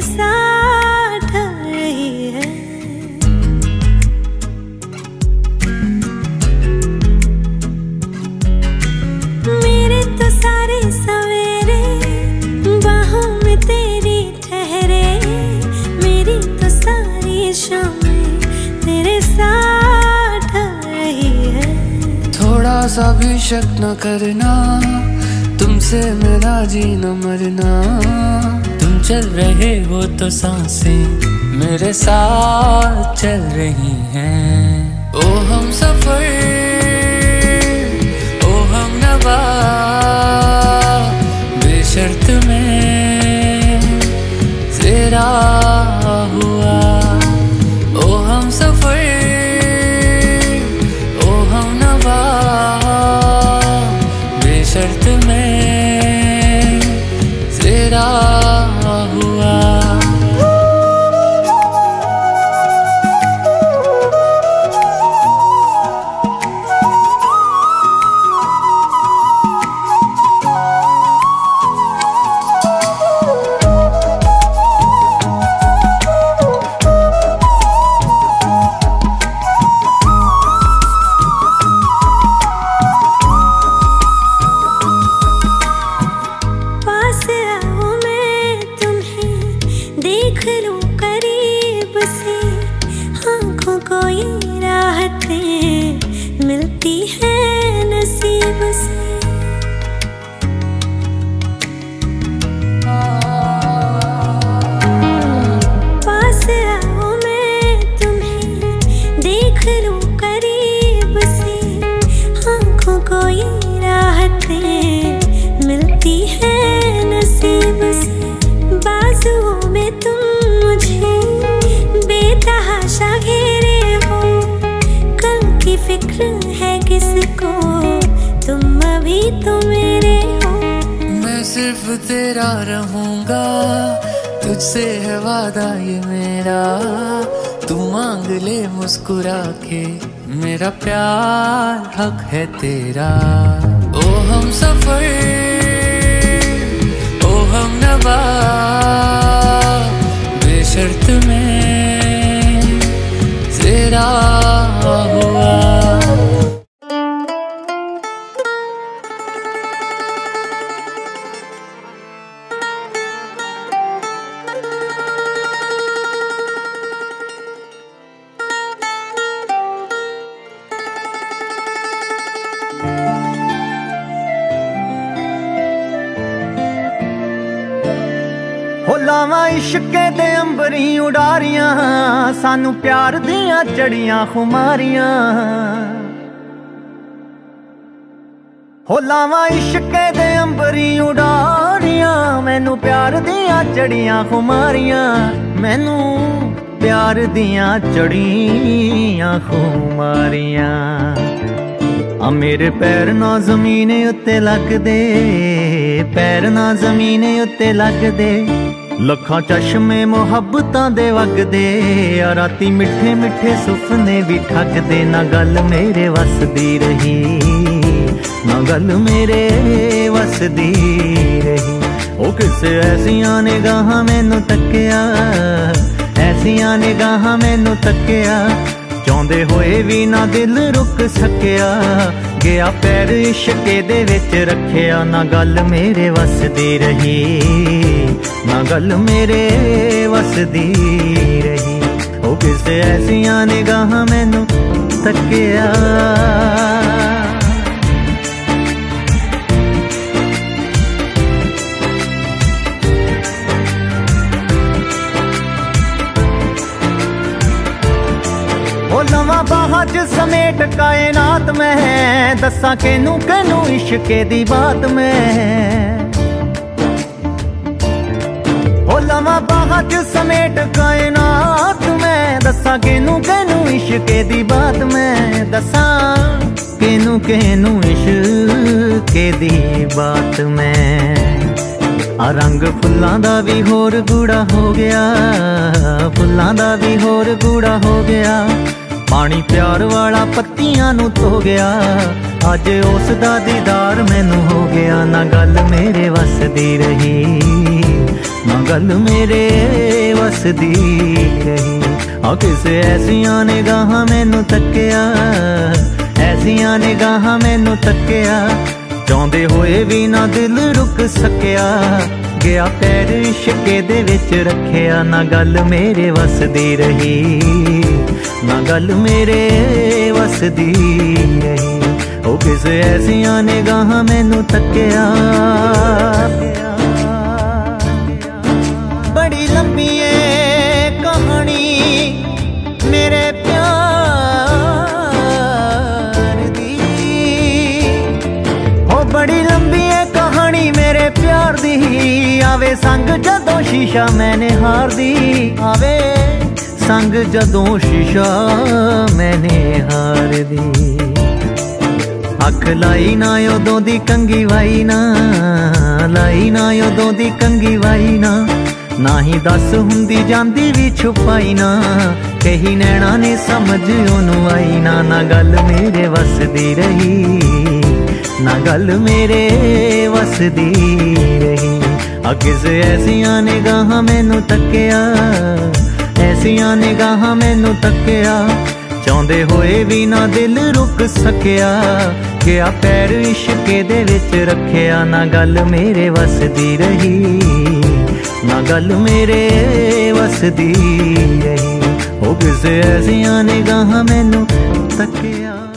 साथ रही है। मेरे तो सारे सवेरे बाहों में तेरी ठहरे, मेरी तो सारी शामें तेरे साथ रही है। थोड़ा सा भी शक न करना, तुमसे मेरा जीना मरना। तुम चल रहे हो तो सांसें मेरे साथ चल रही हैं। ओ हम सफर, ओ हम नवा, बेशर्त में तेरा हुआ। ओ हम सफर, ओ हम नवा, बेशर्त में तेरा हुआ। मिलती है नसीब से। पास आओ मैं तुम्हें देख लूं करीब से, आँखों को ये राहतें मिलती है नसीब से। बाजुओं में तुम मुझे बेतहाशा घेरे हो, कल की फिक्र है किसको, तुम अभी तो मेरे हो। मैं सिर्फ तेरा रहूंगा, तुझसे है वादा ये मेरा। तू मांग ले मुस्कुरा के, मेरा प्यार हक है तेरा। ओ हम सफर, ओ हम नवा, बेशर्त में तेरा हुआ। लावा इश्के दे अंबरी उडारियां, सानू प्यार दियां चढ़ियां खुमारियां। हो लावा इश्के दे अंबरी उडारियां, मैनू प्यार दियां चढ़ियां खुमारियां। मैनू प्यार दियां चढ़ियां खुमारियां। आ मेरे पैर ना जमीन उत्ते लगदे, पैर ना जमीन उत्ते लगदे। लखां चश्मे मुहब्बतां दे वगदे, आ राती मिठे मिठे सुपने भी ठगदे। ना गल मेरे वसदी रही, ना गल मेरे वसदी रही। ओ किसे ऐसियां निगाहां मैनू तक्किया, ऐसियां निगाहां मैनू तक्किया। चाहुंदे होए भी ना दिल रुक सकिया, गया पैर इश्के दे विच रखिया। ना गल मेरे वसदी रही, ना गल मेरे वसदी रही। ओ किसे ऐसियां निगाहां मैनू तक्किया। लवा बाहा च समेट कायनात में, दसा केनू केनू इश्के दी बात में। हो लवा बाहा च समेट कायनात में, दसा केनू केनू इश्के दी बात में। दसा केनू केनू इश्के दी बात में। आ रंग फुल्लां दा भी होर गूड़ा हो गया, फुल्लां दा भी होर गूड़ा हो गया। पानी प्यार वाला पत्तियां नू धो गया, अज उस दा दीदार मैनू हो गया। ना गल मेरे वस दी रही, ना गल मेरे वस दी रही। आ किसे ऐसियां निगाहां मैनू तक्किया, ऐसियां निगाहां मैनू तक्किया, चाहुंदे होए भी ना दिल रुक सकिया। गया पैर इश्के दे विच रखिया, ना गल मेरे वस दी रही, ना गल मेरे वस दी रही। ओ किसे ऐसियां निगाहां मैनू तक्किया। बड़ी लंबी है कहानी मेरे प्यार दी, हो बड़ी लंबी है कहानी मेरे प्यार दी। आवे संग जदों शीशा मैंने हार दी, आवे संग जदों शीशा मैंने हार दी। अख लाई ना उदों दी कंगी वाई ना, लाई ना उदों दी कंगी वाई ना, ना ही दस हुंदी जांदी भी छुपाई ना। कही नैना ने समझ ओनू आई ना, ना गल मेरे वस दी रही, ना गल मेरे वस दी रही। किसे ऐसियां निगाहां मैनू तक्किया, ऐसियां निगाहां मैनू तक्किया, चाहुंदे होए भी ना दिल रुक सकिया। गया पैर इश्के दे विच रखिया, ना गल मेरे वस दी रही, ना गल मेरे वस दी रही। ओ किसे ऐसियां निगाहां मैनू तक्किया।